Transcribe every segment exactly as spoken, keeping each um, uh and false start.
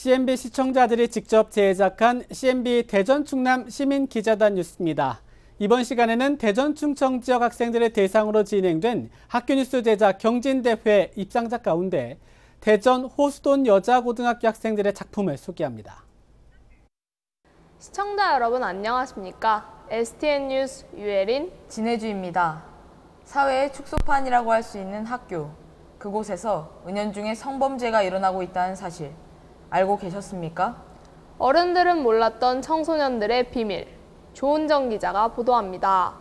씨엔비 시청자들이 직접 제작한 씨엔비 대전 충남 시민기자단 뉴스입니다. 이번 시간에는 대전 충청 지역 학생들을 대상으로 진행된 학교뉴스 제작 경진대회 입상작 가운데 대전 호수돈 여자고등학교 학생들의 작품을 소개합니다. 시청자 여러분 안녕하십니까? 에스티엔 뉴스 유혜린, 진혜주입니다. 사회의 축소판이라고 할 수 있는 학교. 그곳에서 은연중에 성범죄가 일어나고 있다는 사실 알고 계셨습니까? 어른들은 몰랐던 청소년들의 비밀. 조은정 기자가 보도합니다.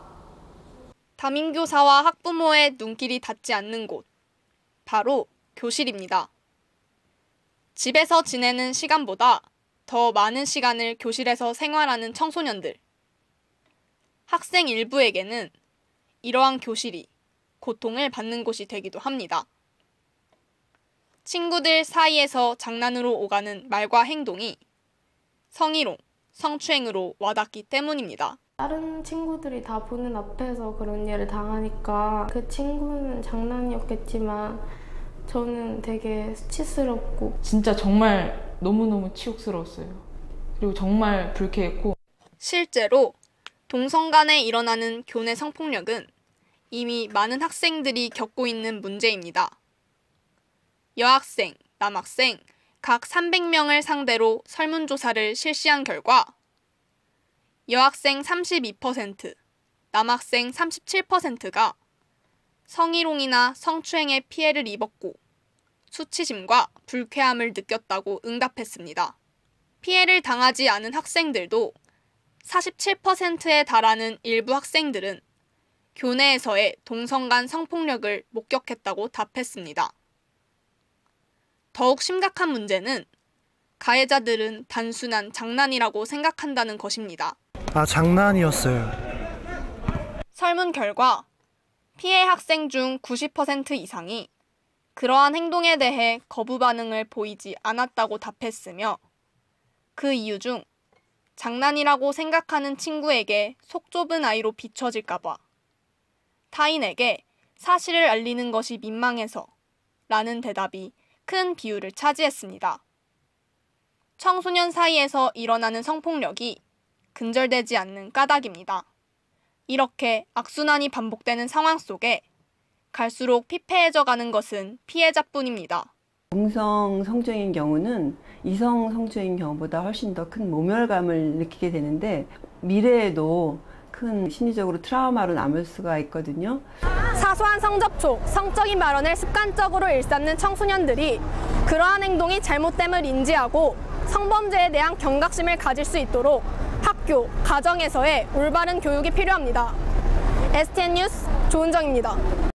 담임교사와 학부모의 눈길이 닿지 않는 곳. 바로 교실입니다. 집에서 지내는 시간보다 더 많은 시간을 교실에서 생활하는 청소년들. 학생 일부에게는 이러한 교실이 고통을 받는 곳이 되기도 합니다. 친구들 사이에서 장난으로 오가는 말과 행동이 성희롱, 성추행으로 와닿기 때문입니다. 다른 친구들이 다 보는 앞에서 그런 일을 당하니까 그 친구는 장난이었겠지만 저는 되게 수치스럽고 진짜 정말 너무너무 치욕스러웠어요. 그리고 정말 불쾌했고 실제로 동성 간에 일어나는 교내 성폭력은 이미 많은 학생들이 겪고 있는 문제입니다. 여학생, 남학생 각 삼백 명을 상대로 설문조사를 실시한 결과 여학생 삼십이 퍼센트, 남학생 삼십칠 퍼센트가 성희롱이나 성추행의 피해를 입었고 수치심과 불쾌함을 느꼈다고 응답했습니다. 피해를 당하지 않은 학생들도 사십칠 퍼센트에 달하는 일부 학생들은 교내에서의 동성 간 성폭력을 목격했다고 답했습니다. 더욱 심각한 문제는 가해자들은 단순한 장난이라고 생각한다는 것입니다. 아, 장난이었어요. 설문 결과 피해 학생 중 구십 퍼센트 이상이 그러한 행동에 대해 거부 반응을 보이지 않았다고 답했으며 그 이유 중 장난이라고 생각하는 친구에게 속 좁은 아이로 비춰질까 봐 타인에게 사실을 알리는 것이 민망해서 라는 대답이 큰 비율을 차지했습니다. 청소년 사이에서 일어나는 성폭력이 근절되지 않는 까닭입니다. 이렇게 악순환이 반복되는 상황 속에 갈수록 피폐해져 가는 것은 피해자뿐입니다. 동성 성추행인 경우는 이성 성추행인 경우보다 훨씬 더 큰 모멸감을 느끼게 되는데 미래에도 큰 심리적으로 트라우마로 남을 수가 있거든요. 사소한 성접촉, 성적인 발언을 습관적으로 일삼는 청소년들이 그러한 행동이 잘못됨을 인지하고 성범죄에 대한 경각심을 가질 수 있도록 학교, 가정에서의 올바른 교육이 필요합니다. 에스티엔 뉴스 조은정입니다.